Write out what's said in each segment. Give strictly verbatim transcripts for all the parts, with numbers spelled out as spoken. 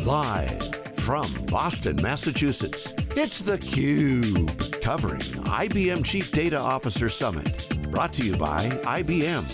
Live from Boston, Massachusetts, it's theCUBE, covering I B M Chief Data Officer Summit. Brought to you by I B M.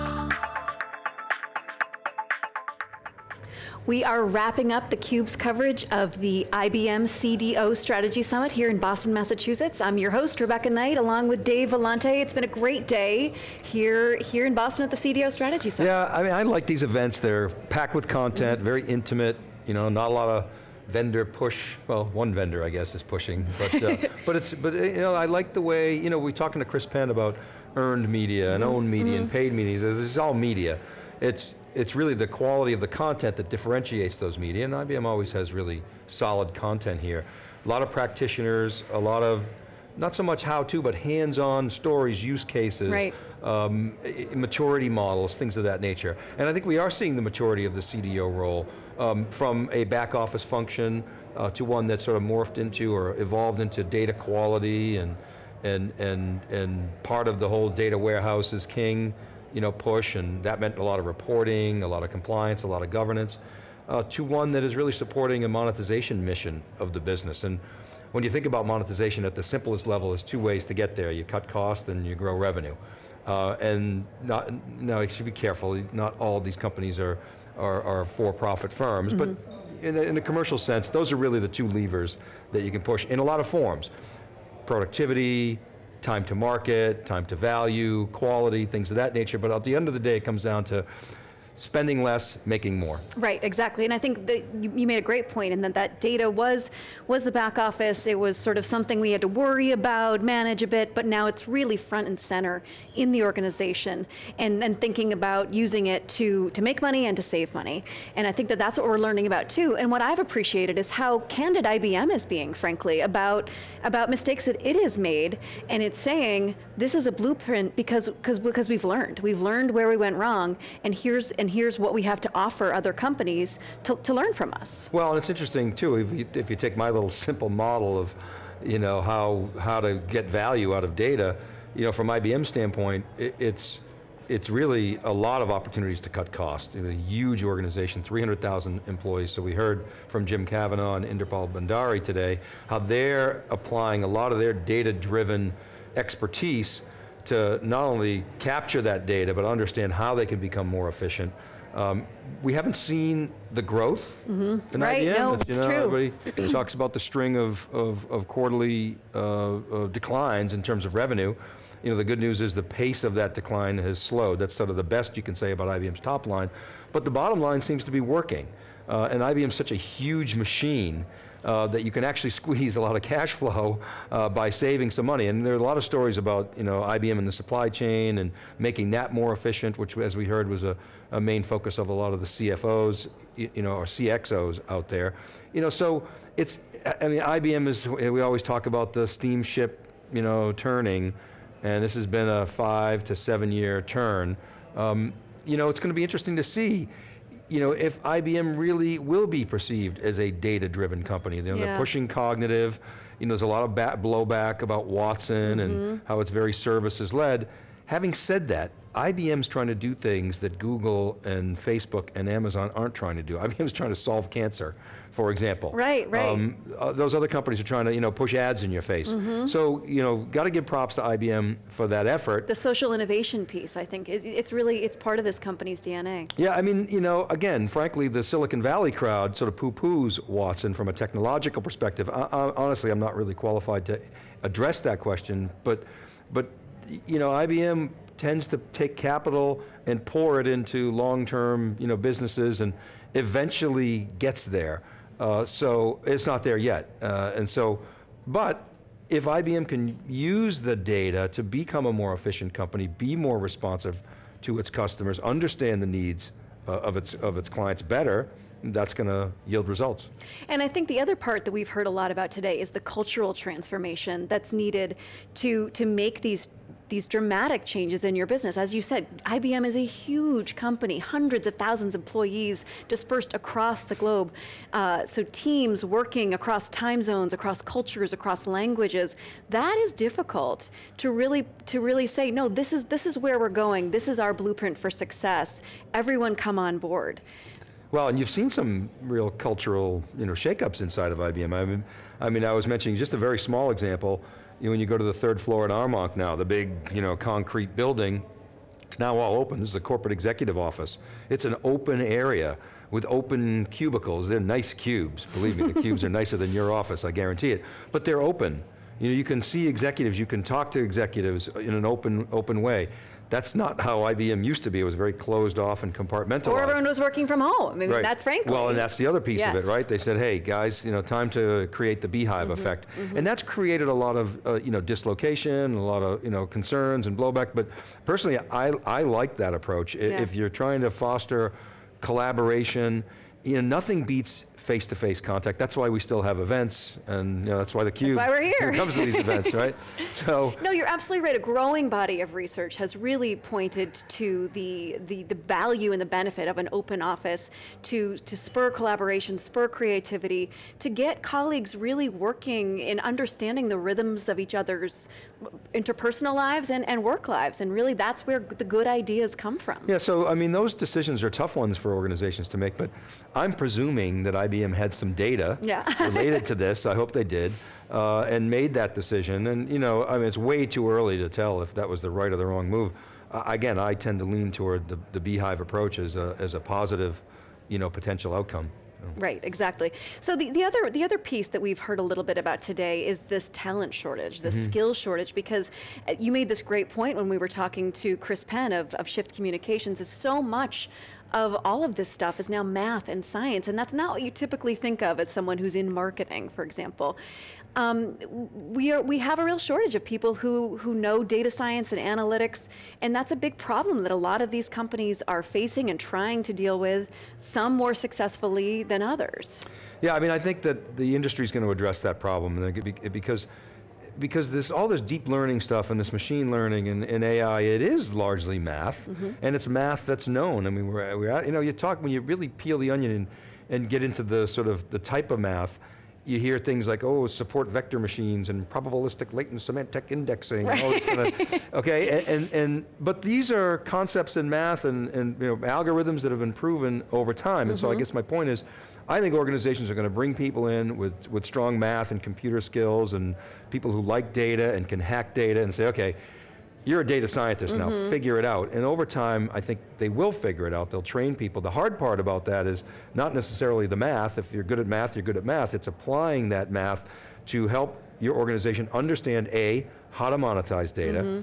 We are wrapping up theCUBE's coverage of the I B M C D O Strategy Summit here in Boston, Massachusetts. I'm your host, Rebecca Knight, along with Dave Vellante. It's been a great day here, here in Boston at the C D O Strategy Summit. Yeah, I mean, I like these events. They're packed with content, mm-hmm. very intimate, you know, not a lot of vendor push. Well, one vendor, I guess, is pushing, but uh, but it's but you know, I like the way, you know, we're talking to Chris Penn about earned media and mm-hmm. owned media mm-hmm. and paid media. This is all media. It's it's really the quality of the content that differentiates those media, and I B M always has really solid content here. A lot of practitioners, a lot of, not so much how-to, but hands-on stories, use cases, right. um, maturity models, things of that nature. And I think we are seeing the maturity of the C D O role um, from a back office function uh, to one that sort of morphed into or evolved into data quality and, and, and, and part of the whole data warehouse is king, you know, push, and that meant a lot of reporting, a lot of compliance, a lot of governance, uh, to one that is really supporting a monetization mission of the business. And when you think about monetization at the simplest level, there's two ways to get there. You cut cost and you grow revenue. Uh, and not, now you should be careful, not all these companies are, are, are for-profit firms, mm-hmm. but in a, in a commercial sense, those are really the two levers that you can push in a lot of forms. Productivity, time to market, time to value, quality, things of that nature, but at the end of the day, it comes down to spending less, making more. Right, exactly, and I think that you, you made a great point in that that data was, was the back office. It was sort of something we had to worry about, manage a bit, but now it's really front and center in the organization, and, and thinking about using it to, to make money and to save money. And I think that that's what we're learning about too, and what I've appreciated is how candid I B M is being, frankly, about, about mistakes that it has made, and it's saying, this is a blueprint because, because, because we've learned. We've learned where we went wrong, and here's, and here's what we have to offer other companies to, to learn from us. Well, and it's interesting too, if you, if you take my little simple model of, you know, how, how to get value out of data, you know, from I B M's standpoint, it, it's, it's really a lot of opportunities to cut costs. In a huge organization, three hundred thousand employees, so we heard from Jim Kavanaugh and Inderpal Bhandari today, how they're applying a lot of their data-driven expertise to not only capture that data, but understand how they can become more efficient. Um, we haven't seen the growth mm-hmm. in right, I B M. no, you it's know, true. Everybody talks about the string of, of, of quarterly uh, uh, declines in terms of revenue. You know, the good news is the pace of that decline has slowed. That's sort of the best you can say about I B M's top line. But the bottom line seems to be working. Uh, and I B M's such a huge machine Uh, that you can actually squeeze a lot of cash flow uh, by saving some money. And there are a lot of stories about, you know, I B M and the supply chain and making that more efficient, which, as we heard, was a, a main focus of a lot of the C F Os, you, you know, or C X Os out there. You know, so it's, I mean, I B M is, we always talk about the steamship, you know, turning, and this has been a five to seven year turn. Um, you know, it's going to be interesting to see, you know, if I B M really will be perceived as a data-driven company. You know, yeah. they're pushing cognitive, you know, there's a lot of blowback about Watson mm-hmm. and how it's very services-led. Having said that, I B M's trying to do things that Google and Facebook and Amazon aren't trying to do. I B M's trying to solve cancer, for example. Right, right. Um, uh, those other companies are trying to, you know, push ads in your face. Mm-hmm. So, you know, got to give props to I B M for that effort. The social innovation piece, I think, is it's really, it's part of this company's D N A. Yeah, I mean, you know, again, frankly, the Silicon Valley crowd sort of poo-poos Watson from a technological perspective. I, I, honestly, I'm not really qualified to address that question, but, but, you know, I B M tends to take capital and pour it into long-term, you know, businesses and eventually gets there. Uh, so it's not there yet. Uh, and so, but if I B M can use the data to become a more efficient company, be more responsive to its customers, understand the needs uh, of its of its clients better, that's going to yield results. And I think the other part that we've heard a lot about today is the cultural transformation that's needed to, to make these these dramatic changes in your business. As you said, I B M is a huge company, hundreds of thousands of employees dispersed across the globe. Uh, so teams working across time zones, across cultures, across languages. That is difficult to really, to really say, no, this is, this is where we're going. This is our blueprint for success. Everyone come on board. Well, and you've seen some real cultural, you know, shakeups inside of I B M. I mean, I mean, I was mentioning just a very small example. You know, when you go to the third floor at Armonk now, the big, you know, concrete building, it's now all open. This is a corporate executive office. It's an open area with open cubicles. They're nice cubes. Believe me, the cubes are nicer than your office, I guarantee it. But they're open. You know, you can see executives, you can talk to executives in an open, open way. That's not how I B M used to be. It was very closed off and compartmentalized. Or everyone was working from home. I mean, right. that's frankly. Well, and that's the other piece yes. of it, right? They said, hey, guys, you know, time to create the beehive mm-hmm. effect. Mm-hmm. And that's created a lot of, uh, you know, dislocation, a lot of, you know, concerns and blowback. But personally, I, I like that approach. Yeah. If you're trying to foster collaboration, you know, nothing beats face-to-face contact. That's why we still have events, and you know, that's why the Cube that's why we're here. comes to these events, right? So no, you're absolutely right. A growing body of research has really pointed to the the, the value and the benefit of an open office to to spur collaboration, spur creativity, to get colleagues really working in understanding the rhythms of each other's interpersonal lives and, and work lives, and really that's where the good ideas come from. Yeah, so I mean, those decisions are tough ones for organizations to make, but I'm presuming that I B M had some data yeah. related to this, I hope they did, uh, and made that decision. And you know, I mean, it's way too early to tell if that was the right or the wrong move. Uh, again, I tend to lean toward the, the beehive approach as a, as a positive, you know, potential outcome. Right, exactly. So the, the other the other piece that we've heard a little bit about today is this talent shortage, this mm-hmm. skill shortage, because you made this great point when we were talking to Chris Penn of, of Shift Communications, is so much of all of this stuff is now math and science, and that's not what you typically think of as someone who's in marketing, for example. Um, we are we have a real shortage of people who who know data science and analytics, and that's a big problem that a lot of these companies are facing and trying to deal with, some more successfully than others. Yeah, I mean, I think that the industry is going to address that problem, because because this all this deep learning stuff and this machine learning and, and A I, it is largely math, mm-hmm. and it's math that's known. I mean, we're, we're you know, you talk when you really peel the onion and, and get into the sort of the type of math. You hear things like, oh, support vector machines and probabilistic latent semantic indexing. Right. And all this kind of, okay, and, and, and but these are concepts in math and, and you know, algorithms that have been proven over time. Mm-hmm. And so I guess my point is, I think organizations are going to bring people in with, with strong math and computer skills and people who like data and can hack data and say, okay, you're a data scientist mm-hmm. now, figure it out. And over time, I think they will figure it out. They'll train people. The hard part about that is not necessarily the math. If you're good at math, you're good at math. It's applying that math to help your organization understand A, how to monetize data, mm-hmm.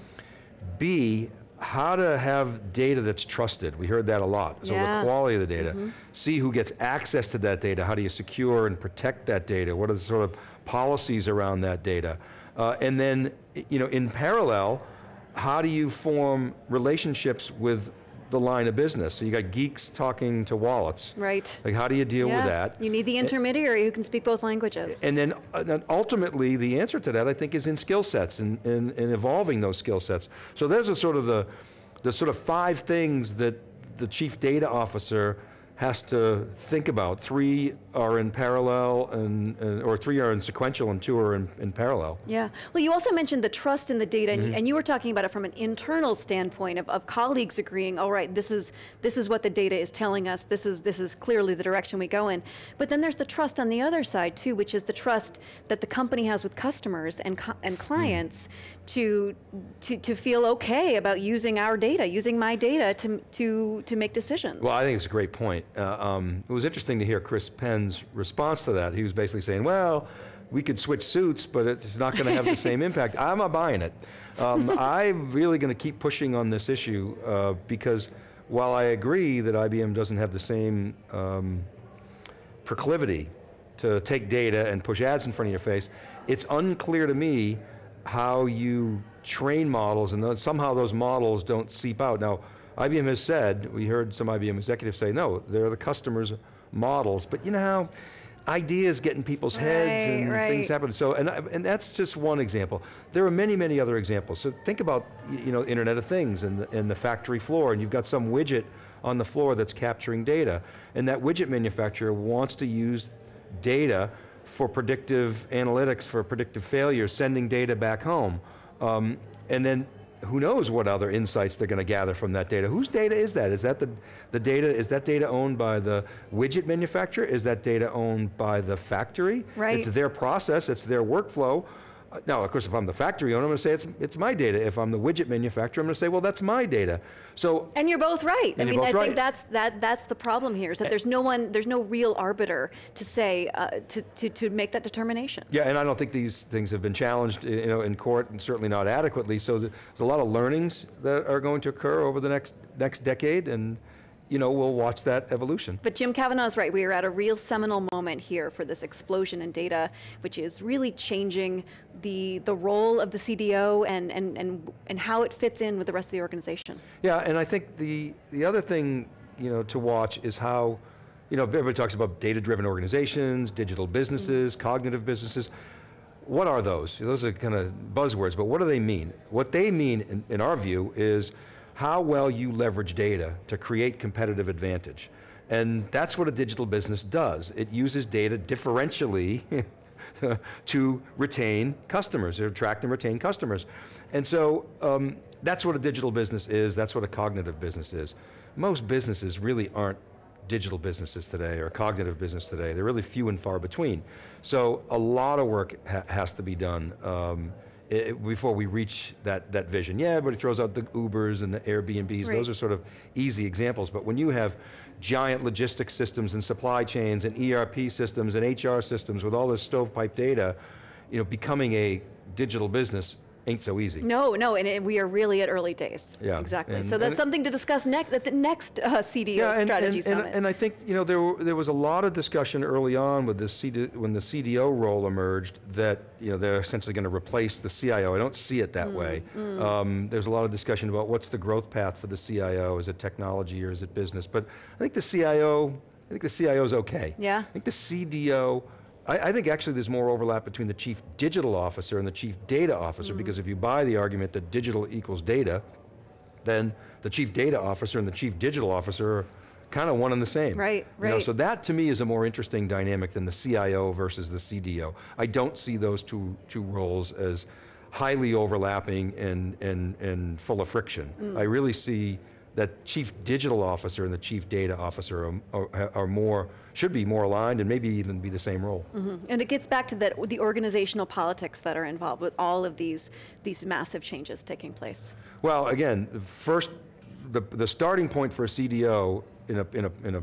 B, how to have data that's trusted. We heard that a lot. So yeah. the quality of the data. Mm-hmm. C, who gets access to that data. How do you secure and protect that data? What are the sort of policies around that data? Uh, and then, you know, in parallel, how do you form relationships with the line of business? So you got geeks talking to wallets. Right. Like, how do you deal yeah. with that? You need the intermediary who can speak both languages. And then, uh, then ultimately, the answer to that, I think, is in skill sets and in, in, in evolving those skill sets. So there's a sort of the, the sort of five things that the chief data officer has to think about. Three are in parallel, and, and or three are in sequential, and two are in, in parallel. Yeah. Well, you also mentioned the trust in the data, Mm-hmm. and, and you were talking about it from an internal standpoint of, of colleagues agreeing, all right, this is this is what the data is telling us. This is this is clearly the direction we go in. But then there's the trust on the other side too, which is the trust that the company has with customers and co and clients mm. to to to feel okay about using our data, using my data to to to make decisions. Well, I think it's a great point. Uh, um, it was interesting to hear Chris Penn's response to that. He was basically saying, well, we could switch suits, but it's not going to have the same impact. I'm not buying it. Um, I'm really going to keep pushing on this issue uh, because while I agree that I B M doesn't have the same um, proclivity to take data and push ads in front of your face, it's unclear to me how you train models and those, somehow those models don't seep out. Now, I B M has said, we heard some I B M executives say, no, they're the customers' models, but you know how ideas get in people's heads right, and right. things happen. So, and, and that's just one example. There are many, many other examples. So think about, you know, Internet of Things and the, and the factory floor, and you've got some widget on the floor that's capturing data, and that widget manufacturer wants to use data for predictive analytics, for predictive failure, sending data back home. Um, and then who knows what other insights they're going to gather from that data. Whose data is that? Is that the, the data, is that data owned by the widget manufacturer? Is that data owned by the factory? Right. It's their process, it's their workflow. Uh, Now, of course, if I'm the factory owner, I'm going to say it's, it's my data. If I'm the widget manufacturer, I'm going to say, well, that's my data. So, And you're both right. I And mean, you're I both think right. that's that that's the problem here, is that there's no one, there's no real arbiter to say uh, to, to to make that determination. yeah, and I don't think these things have been challenged, you know, in court, and certainly not adequately. So there's a lot of learnings that are going to occur over the next next decade, and you know, we'll watch that evolution. But Jim Kavanaugh's right. We are at a real seminal moment here for this explosion in data, which is really changing the the role of the C D O and and and and how it fits in with the rest of the organization. Yeah, and I think the the other thing, you know, to watch is how, you know, everybody talks about data-driven organizations, digital businesses, mm-hmm. cognitive businesses. What are those? Those are kind of buzzwords, but what do they mean? What they mean, in, in our view, is how well you leverage data to create competitive advantage. And that's what a digital business does. It uses data differentially to retain customers, to attract and retain customers. And so um, that's what a digital business is, that's what a cognitive business is. Most businesses really aren't digital businesses today or cognitive business today. They're really few and far between. So a lot of work ha has to be done um, It, before we reach that, that vision. Yeah, everybody throws out the Ubers and the Airbnbs, right. Those are sort of easy examples, but when you have giant logistics systems and supply chains and E R P systems and H R systems with all this stovepipe data, you know, becoming a digital business ain't so easy. No, no, and it, we are really at early days. Yeah, exactly. and- so that's and- something to discuss next at the next uh, C D O Yeah, and, strategy and, summit. and, and I think, you know, there, were, there was a lot of discussion early on with the C D, when the C D O role emerged that, you know, they're essentially going to replace the C I O. I don't see it that Mm, way. mm. Um, there's a lot of discussion about what's the growth path for the C I O. Is it technology or is it business? But I think the C I O, I think the C I O is okay. Yeah. I think the C D O, I, I think actually there's more overlap between the chief digital officer and the chief data officer, Mm. because if you buy the argument that digital equals data, then the chief data officer and the chief digital officer are kind of one and the same. Right, You know, right. so that to me is a more interesting dynamic than the C I O versus the C D O. I don't see those two, two roles as highly overlapping and, and, and full of friction. Mm. I really see that chief digital officer and the chief data officer are, are, are more, should be more aligned and maybe even be the same role. Mhm. And it gets back to that, the organizational politics that are involved with all of these, these massive changes taking place. Well, again, first, the, the starting point for a C D O in a, in a, in a,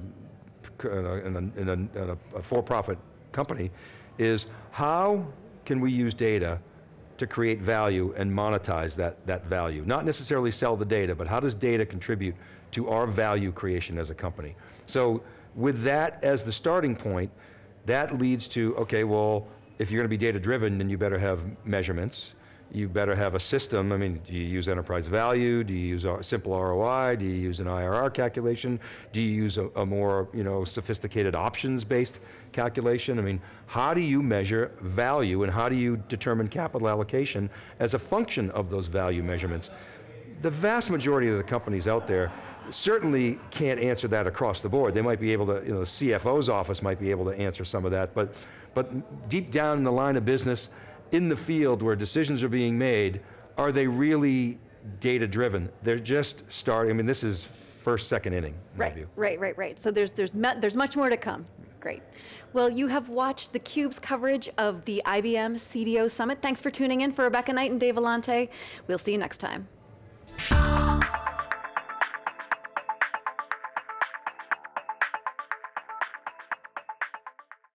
in a, in a, in a, in a, a for-profit company is how can we use data to create value and monetize that, that value? Not necessarily sell the data, but how does data contribute to our value creation as a company? So with that as the starting point, that leads to, okay, well, if you're going to be data driven, then you better have measurements. You better have a system. I mean, do you use enterprise value? Do you use a simple R O I? Do you use an I R R calculation? Do you use a, a more, you know, sophisticated options-based calculation? I mean, how do you measure value and how do you determine capital allocation as a function of those value measurements? The vast majority of the companies out there certainly can't answer that across the board. They might be able to, you know, the C F O's office might be able to answer some of that, but, but deep down in the line of business, in the field where decisions are being made, are they really data driven? They're just starting, I mean, this is first, second inning, in my Right, view. right, right, right. So there's, there's, mu- there's much more to come. Great. Well, you have watched theCUBE's coverage of the I B M C D O Summit. Thanks for tuning in. For Rebecca Knight and Dave Vellante, we'll see you next time.